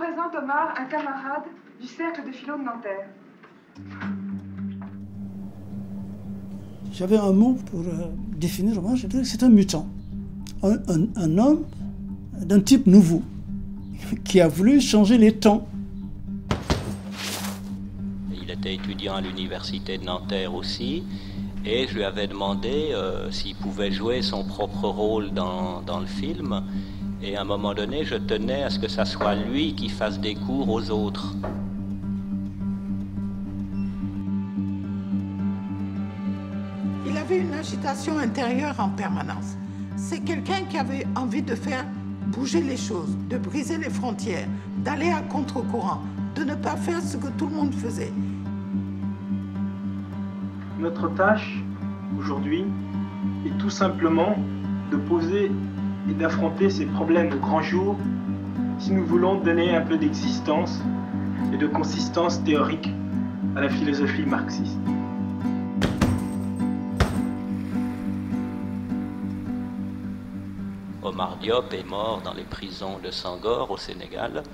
présente Omar, un camarade du cercle de philo de Nanterre. J'avais un mot pour définir Omar, je dirais que c'est un mutant. Un homme d'un type nouveau, qui a voulu changer les temps. Il était étudiant à l'université de Nanterre aussi, et je lui avais demandé s'il pouvait jouer son propre rôle dans le film. Et à un moment donné, je tenais à ce que ça soit lui qui fasse des cours aux autres. Il avait une agitation intérieure en permanence. C'est quelqu'un qui avait envie de faire bouger les choses, de briser les frontières, d'aller à contre-courant, de ne pas faire ce que tout le monde faisait. Notre tâche, aujourd'hui, est tout simplement de poser et d'affronter ces problèmes au grand jour si nous voulons donner un peu d'existence et de consistance théorique à la philosophie marxiste. Omar Diop est mort dans les prisons de Sangor au Sénégal.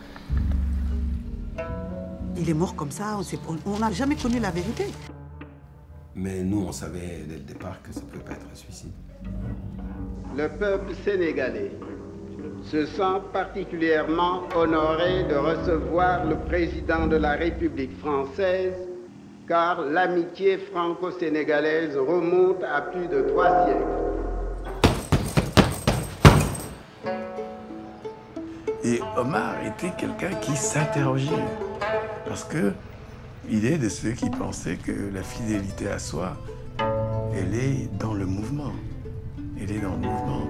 Il est mort comme ça, on n'a jamais connu la vérité. Mais nous, on savait dès le départ que ça ne pouvait pas être un suicide. Le peuple sénégalais se sent particulièrement honoré de recevoir le président de la République française, car l'amitié franco-sénégalaise remonte à plus de 3 siècles. Et Omar était quelqu'un qui s'interrogeait, parce que il est de ceux qui pensaient que la fidélité à soi, elle est dans le mouvement. Elle est dans le mouvement.